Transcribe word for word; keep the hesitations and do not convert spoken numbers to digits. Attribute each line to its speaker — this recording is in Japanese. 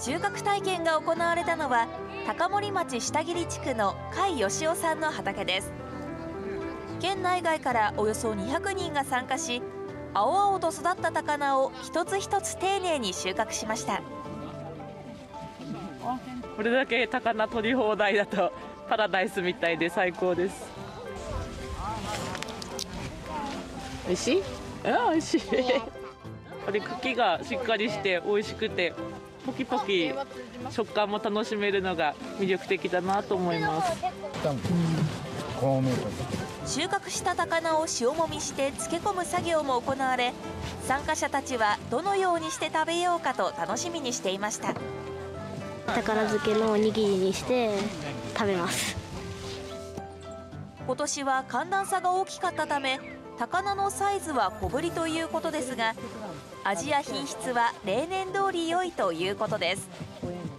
Speaker 1: 収穫体験が行われたのは高森町下切地区の甲斐義雄さんの畑です。県内外からおよそにひゃくにんが参加し、青々と育った高菜を一つ一つ丁寧に収穫しました。
Speaker 2: これだけ高菜取り放題だとパラダイスみたいで最高です。美味しい？あ、美味しい。これ茎がしっかりして美味しくて、ポキポキ食感も楽しめるのが魅力的だなと思います。
Speaker 1: 収穫した高菜を塩もみして漬け込む作業も行われ、参加者たちはどのようにして食べようかと楽しみにしていました。
Speaker 3: 高菜漬けのおにぎりにして食べます。
Speaker 1: 今年は寒暖差が大きかったため、高菜のサイズは小ぶりということですが、味や品質は例年通り良いということです。